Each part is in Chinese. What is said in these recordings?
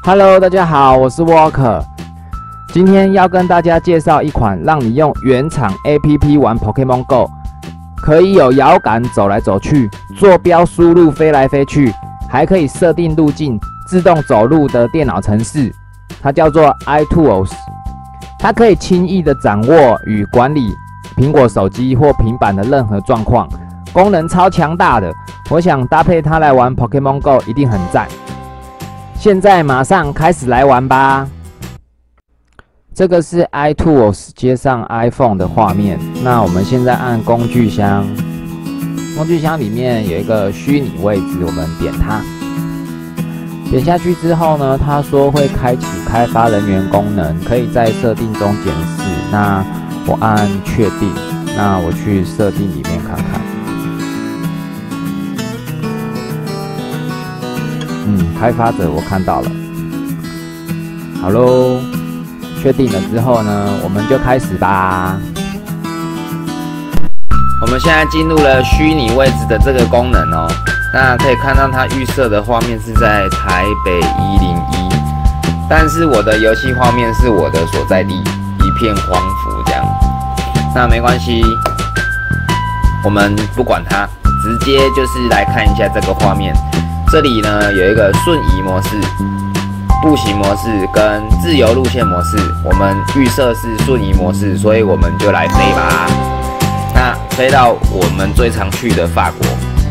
Hello， 大家好，我是 Walker。今天要跟大家介绍一款让你用原厂 APP 玩 Pokémon Go， 可以有摇杆走来走去，坐标输入飞来飞去，还可以设定路径，自动走路的电脑程式。它叫做 iTools， 它可以轻易的掌握与管理苹果手机或平板的任何状况，功能超强大的。我想搭配它来玩 Pokémon Go 一定很赞。现在马上开始来玩吧！这个是 iTools 接上 iPhone 的画面。那我们现在按工具箱，工具箱里面有一个虚拟位置，我们点它。点下去之后呢，它说会开启开发人员功能，可以在设定中检视。那我按确定，那我去设定里面看看。开发者我看到了，好咯，确定了之后呢，我们就开始吧。我们现在进入了虚拟位置的这个功能哦。那可以看到它预设的画面是在台北101，但是我的游戏画面是我的所在地，一片荒芜这样。那没关系，我们不管它，直接就是来看一下这个画面。这里呢有一个瞬移模式、步行模式跟自由路线模式，我们预设是瞬移模式，所以我们就来飞吧。那飞到我们最常去的法国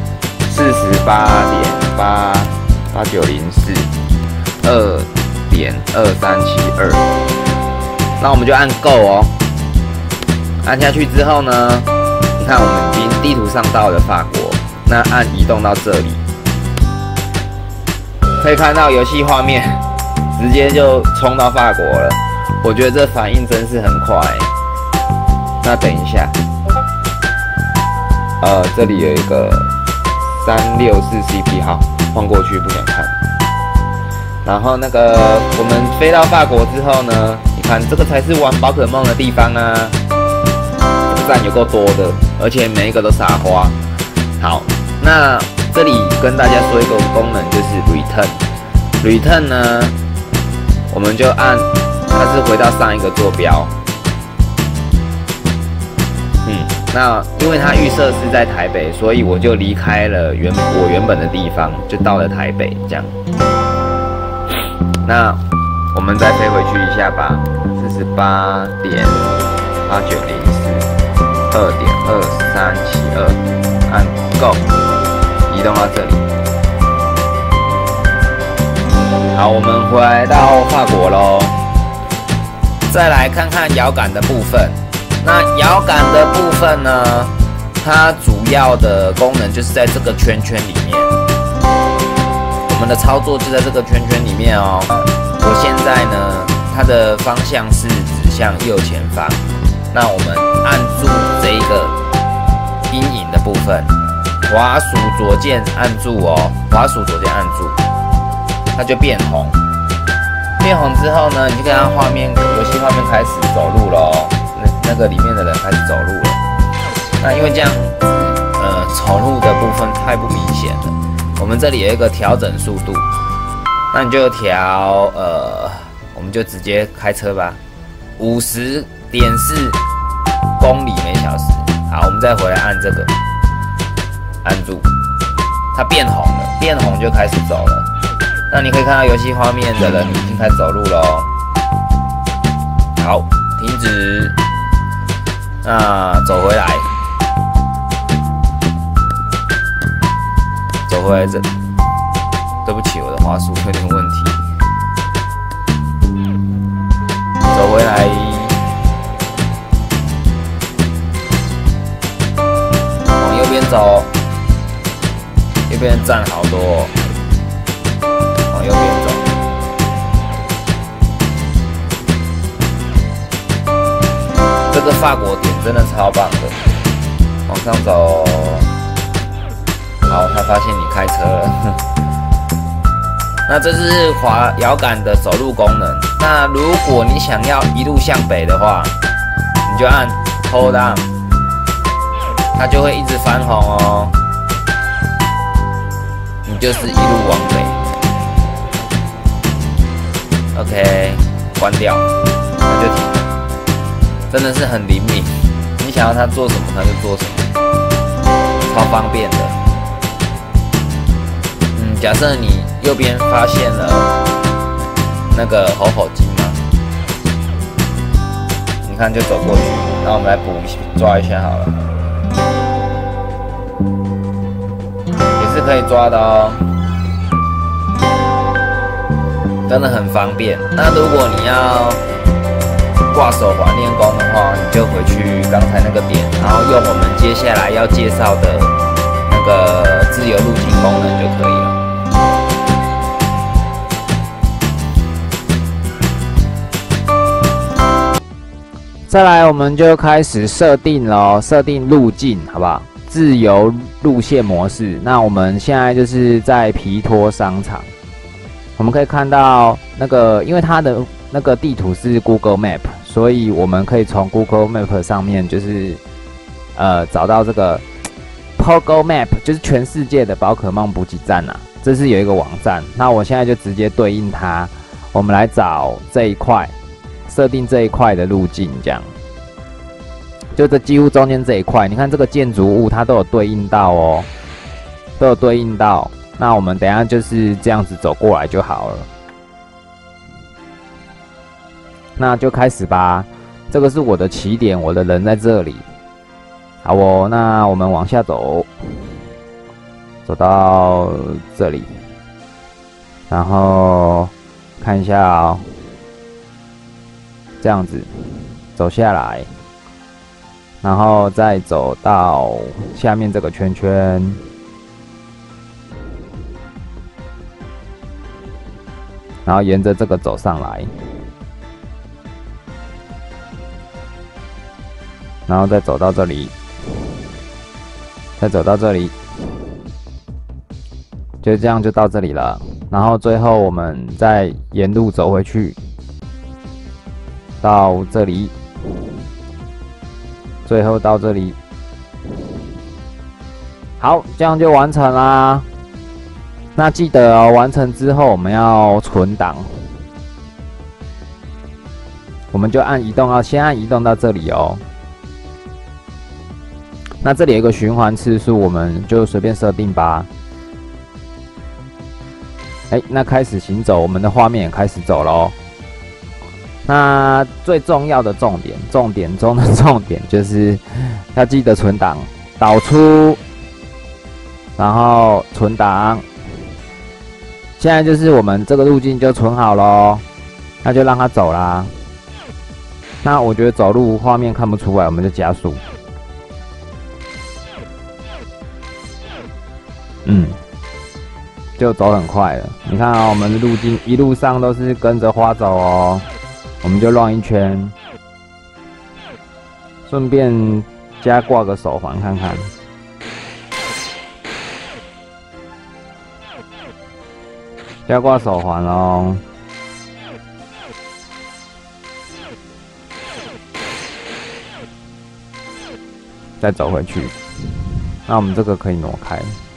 ，48.8904，2.2372。那我们就按 Go 哦。按下去之后呢，你看我们已经地图上到了法国。那按移动到这里。可以看到游戏画面，直接就冲到法国了。我觉得这反应真是很快。那等一下，这里有一个364CP， 好，换过去不想看。然后那个我们飞到法国之后呢，你看这个才是玩宝可梦的地方啊，这个站有够多的，而且每一个都撒花。好，那这里跟大家说一个功能，就是 Return 呢，我们就按它是回到上一个坐标。那因为它预设是在台北，所以我就离开了我原本的地方，就到了台北这样。那我们再飞回去一下吧，48.8904，2.2372，按 Go。移动到这里。好，我们回来到法国咯。再来看看摇杆的部分。那摇杆的部分呢，它主要的功能就是在这个圈圈里面。我们的操作就在这个圈圈里面哦。我现在呢，它的方向是指向右前方。那我们按住这一个阴影的部分。滑鼠左键按住哦，滑鼠左键按住，它就变红。变红之后呢，你就看到游戏画面开始走路了哦。那个里面的人开始走路了。那因为这样，走路的部分太不明显了。我们这里有一个调整速度，那你就调我们就直接开车吧，50.4公里每小时。好，我们再回来按这个。按住，它变红了，变红就开始走了。那你可以看到游戏画面的人已经开始走路了哦。好，停止。那走回来，走回来这。对不起，我的滑鼠有点问题。走回来。往右边走。右边站好多哦，往右边走。这个法国点真的超棒的，往上走。好，他发现你开车了。那这是滑摇杆的走路功能。那如果你想要一路向北的话，你就按 Hold on， 它就会一直翻红哦。你就是一路往北。 OK， 关掉，那就停了。真的是很灵敏，你想要它做什么，它就做什么，超方便的。假设你右边发现了那个吼吼精嘛，你看就走过去，然后我们来抓一下好了，也是可以抓的哦。真的很方便。那如果你要挂手环练功的话，你就回去刚才那个点，然后用我们接下来要介绍的那个自由路径功能就可以了。再来，我们就开始设定咯，设定路径，好不好？自由路线模式。那我们现在就是在皮托商场。我们可以看到那个，因为它的那个地图是 Google Map， 所以我们可以从 Google Map 上面就是找到这个 Pogo Map， 就是全世界的宝可梦补给站啊。这是有一个网站，那我现在就直接对应它，我们来找这一块，设定这一块的路径，这样。就这几乎中间这一块，你看这个建筑物它都有对应到哦，都有对应到。那我们等一下就是这样子走过来就好了。那就开始吧。这个是我的起点，我的人在这里。好哦，那我们往下走，走到这里，然后看一下哦，这样子走下来，然后再走到下面这个圈圈。然后沿着这个走上来，然后再走到这里，再走到这里，就这样就到这里了。然后最后我们再沿路走回去，到这里，最后到这里。好，这样就完成啦。那记得哦，完成之后我们要存档，我们就按移动，先按移动到这里哦。那这里有一个循环次数，我们就随便设定吧。那开始行走，我们的画面也开始走咯。那最重要的重点中的重点就是要记得存档，导出，然后存档。现在就是我们这个路径就存好咯，那就让它走啦。那我觉得走路画面看不出来，我们就加速。就走很快了。你看啊，我们的路径一路上都是跟着花走哦，我们就绕一圈，顺便加挂个手环看看。加挂手环咯，再走回去。那我们这个可以挪开。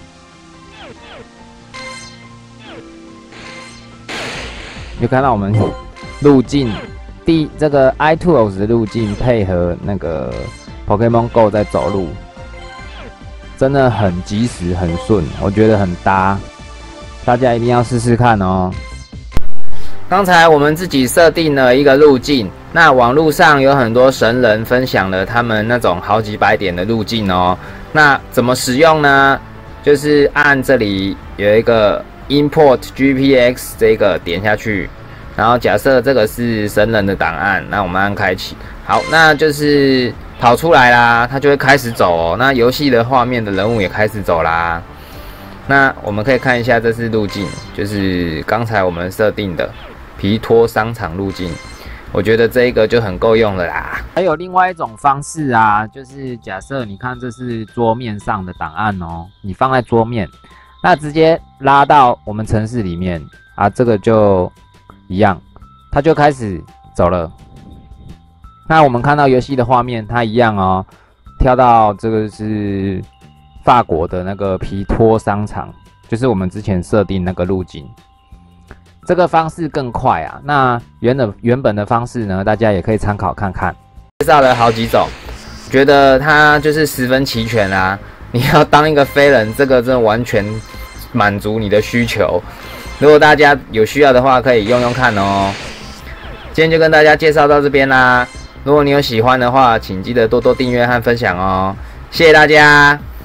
就看到我们路径这个 iTools 的路径配合那个 Pokemon Go 在走路，真的很及时很顺，我觉得很搭。大家一定要试试看哦。刚才我们自己设定了一个路径，那网络上有很多神人分享了他们那种好几百点的路径哦。那怎么使用呢？就是按这里有一个 Import GPX 这个点下去，然后假设这个是神人的档案，那我们按开启。好，那就是跑出来啦，它就会开始走哦。那游戏的画面的人物也开始走啦。那我们可以看一下，这是路径，就是刚才我们设定的皮托商场路径。我觉得这一个就很够用了啦。还有另外一种方式啊，就是假设你看这是桌面上的档案哦，你放在桌面，那直接拉到我们程式里面啊，这个就一样，它就开始走了。那我们看到游戏的画面，它一样哦，跳到这个是法国的那个皮托商场，就是我们之前设定那个路径。 这个方式更快啊。那原本的方式呢，大家也可以参考看看。介绍了好几种，觉得它就是十分齐全啊。你要当一个飞人，这个真的完全满足你的需求。如果大家有需要的话，可以用用看哦。今天就跟大家介绍到这边啦。如果你有喜欢的话，请记得多多订阅和分享哦。谢谢大家。